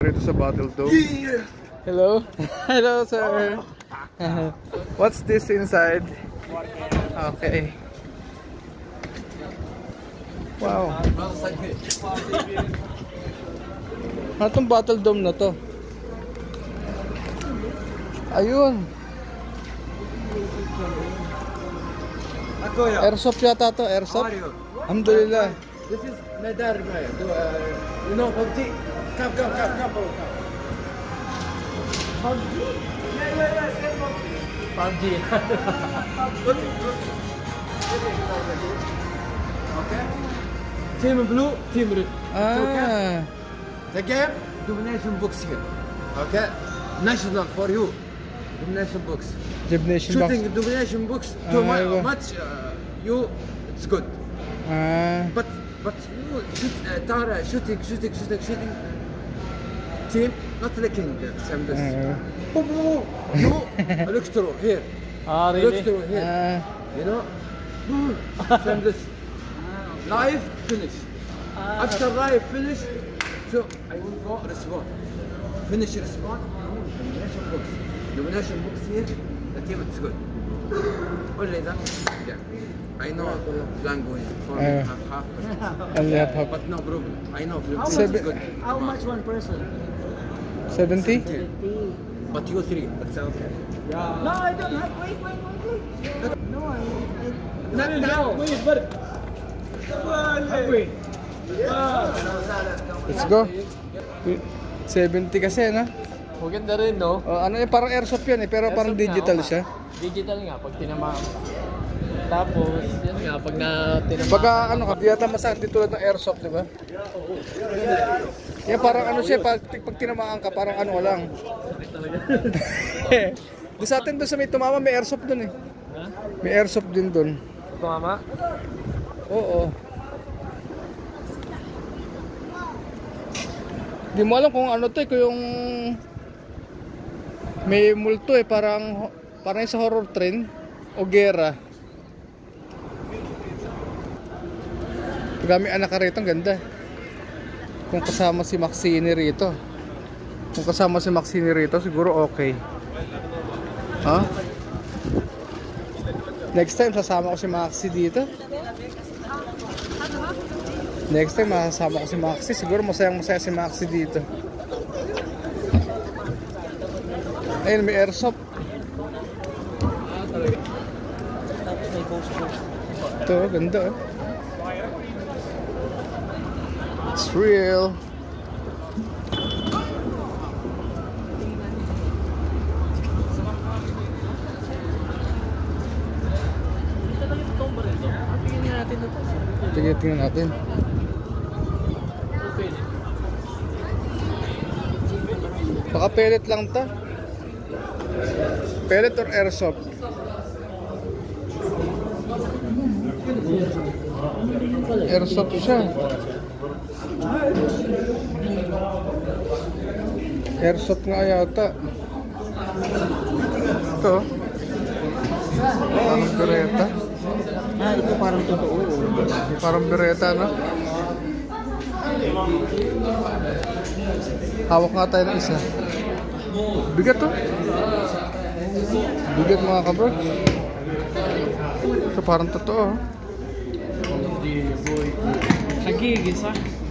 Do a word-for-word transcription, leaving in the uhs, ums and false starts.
rito sa Battle Dome. Hello? Hello, sir. What's this inside? Okay. Wow. Ano tong Battle Dome na to? Ayun. Airsoft yata to, airsoft. Alhamdulillah. This is Medar, you know, P U B G. Come, come, come, come, come. P U B G? Yeah, yeah, yeah, same P U B G. P U B G. Okay. Team blue, team red. Ah. Okay. The game, domination books here. Okay. National for you. Domination books. Gymnasium box. Shooting domination books too Ah, much. Uh, you, it's good. Ah. But but you shoot, uh, Tara shooting, shooting, shooting, shooting. Team not looking same this. Ah. Boom, boom. You electro here. Ah, really? Electro here. Ah. You know. Boom. Same this. Live finish. After live finish, so I will go respawn. Finish respawn. Domination box. Domination box here. The team is good. Only that. Yeah. I know language for Uh, half half. Only half half. But no problem. I know How Philippines much- is good. How much one person? seventy? But you three. That's okay. No, I don't have. Wait, wait, wait, wait. No, I. I Not now. wait, but. Wait. Let's go. seventy kasi, no? Maganda rin, no? Oh, ano eh, parang airsoft yan eh, pero parang Airsoft nga, digital oo siya. nga. Digital nga, pag tinamaan. Tapos, yan nga, pag na tinamaan. Pagka ano ka, di yata masakit di tulad ng airsoft, di ba? Yan parang ano siya, pag, pag tinamaan ka, parang ano lang. Doon sa atin doon sa may tumama, may airsoft doon eh. Ha? May airsoft din doon. Tumama? Oo. Di mo alam kung ano to eh, kung yung may multo eh, parang parang sa horror train o gera. Pag may anak ka rito, ang ganda. Kung kasama si Maxine rito. Kung kasama si Maxine rito, siguro okay. Ha? Next time, sasama ko si Maxi dito. Next time, masasama ko si Maxi. Siguro masayang masaya si Maxi dito. Ayun, may airsoft. Ito, ganda oh. It's real. Tingnan tingnan natin. Baka pellet lang ta. Pellet or airsoft? Airsoft siya. Airsoft nga yata. Ito. Parang bereta. Ah, ito parang totoo. Parang bereta, no? Hawak nga tayo ng isa. Bigat to. Bigat mga kabro. Ito parang totoo. Sagigis, ha?